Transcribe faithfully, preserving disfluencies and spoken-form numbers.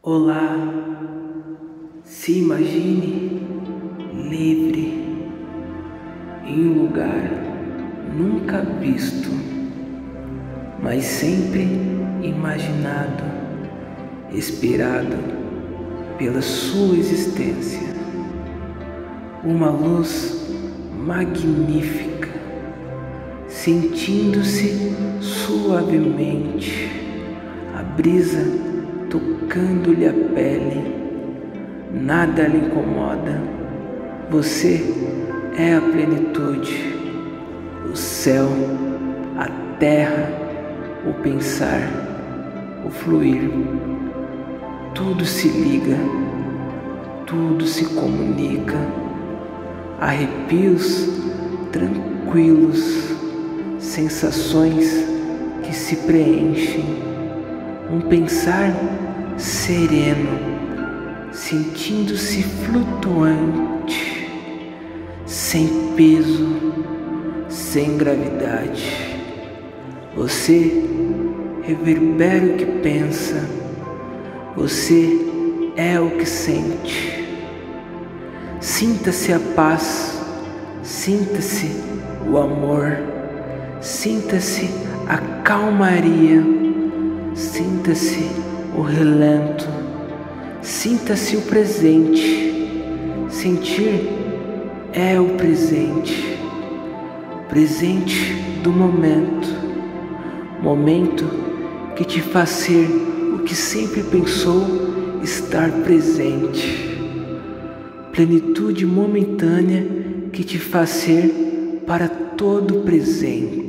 Olá, se imagine livre em um lugar nunca visto, mas sempre imaginado, esperado pela sua existência. Uma luz magnífica, sentindo-se suavemente, a brisa tocando-lhe a pele, nada lhe incomoda. Você é a plenitude, o céu, a terra, o pensar, o fluir. Tudo se liga, tudo se comunica. Arrepios tranquilos, sensações que se preenchem. Um pensar sereno, sentindo-se flutuante, sem peso, sem gravidade. Você reverbera o que pensa, você é o que sente. Sinta-se a paz, sinta-se o amor, sinta-se a calmaria, sinta-se o relento, sinta-se o presente. Sentir é o presente, presente do momento, momento que te faz ser o que sempre pensou estar presente. Plenitude momentânea que te faz ser para todo presente.